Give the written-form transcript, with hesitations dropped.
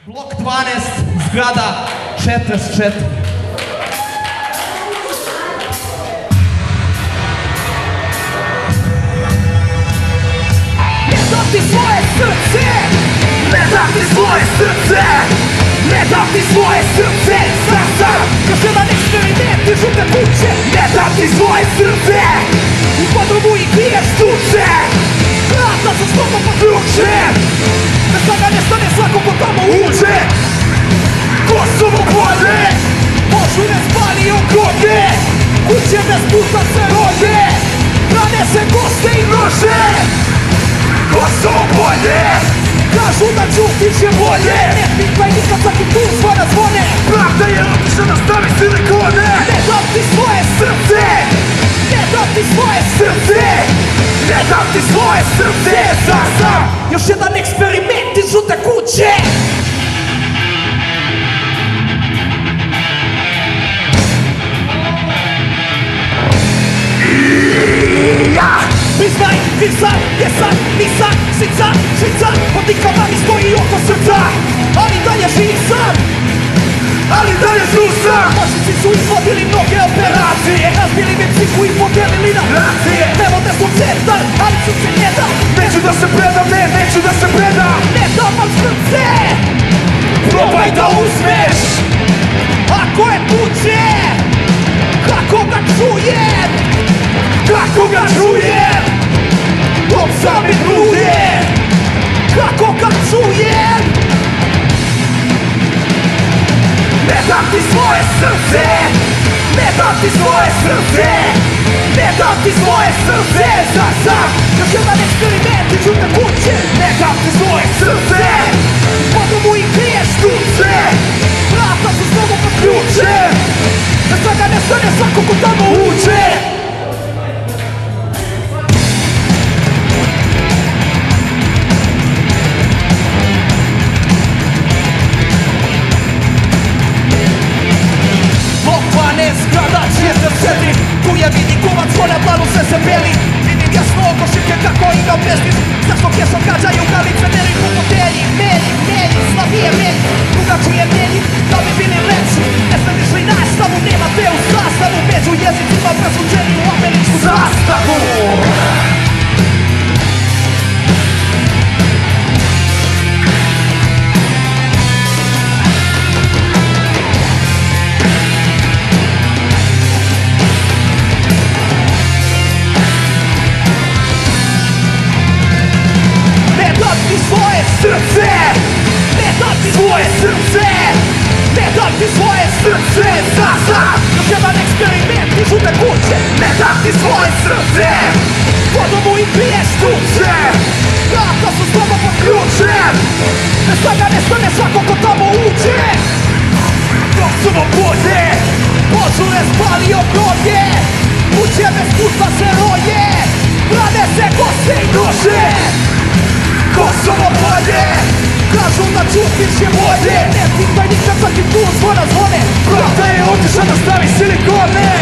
Blok 12, zgrada 44. Ne dam ti svoje srce, ne dam ti svoje srce, ne dam ti svoje srce, sam, još jedan eksperiment iz žute kuće. Ne dam ti svoje srce, u podrumu i piješ tuče, vrata sa stopom pod ključem, da sada nestane svako ko tamo uđe. Kosovo polje, požure spali ogrode, kuće bez puta se rode, brane se goste i nože. Kosovo polje, kažu da čustiš je bolje, ne pitaj nikad svaki tu zvona zvone. Pravda je otišla da stavi silikone. Ne dam ti svoje srce, ne dam ti svoje srce, ne dam ti svoje srce, sam. Još jedan eksperiment iz žute kuće. Priznaj, nisam, jesam, nisam, šica, pod ikama mi stoji oko srca, ali dalje živ sam, ali dalje živ sam. Moćnici su izvodili mnoge operacije, razbili mi psihu i podijelili na nacije. Evo te smo centar, ali srce ne dam, neću da se predam, ne, neću da se predam. Ne dam vam srce, probaj da uzmeš, ako je tuđe, kako ga čujem, kako ga čujem, dok sami trude, kako ga čujem. Ne dam ti svoje srce, ne dam ti svoje srce, ne dam ti svoje srce, sam, još jedan eksperiment iz žute kuće. Ne dam ti svoje srce, po domu i kriješ tuče, vrata su znovu pod ključem, da sada nestane svako ko tamo uđe. Zgrada 44, tu je vidi kuvac ko na planu sve se beli. Vidim jasno oko šike kako igra pesmis, zašto pjesom gađaju galice, meri po fotelji. Meri, slabije meri, drugačije meri, da bi bili lepši. Ne ste mišli nastavu, nemate u sastavu, među jezicima presuđeni u američku zastavu. Srce, ne dam ti svoje srce, ne dam ti svoje srce, sam, još jedan eksperiment iz žute kuće. Ne dam ti svoje srce, po domu i piješ tuče, vrata su znovu pod ključem, da sada nestane svako ko tamo uđe. Kosovo polje, požure spali ogrode, kuće bez puta se roje, brane se goste i nože. Kosovo polje, kažu da čustiš je bolje, ne pitaj nikad svaki tu zvona zvone. Pravda je otišla da stavi silikone.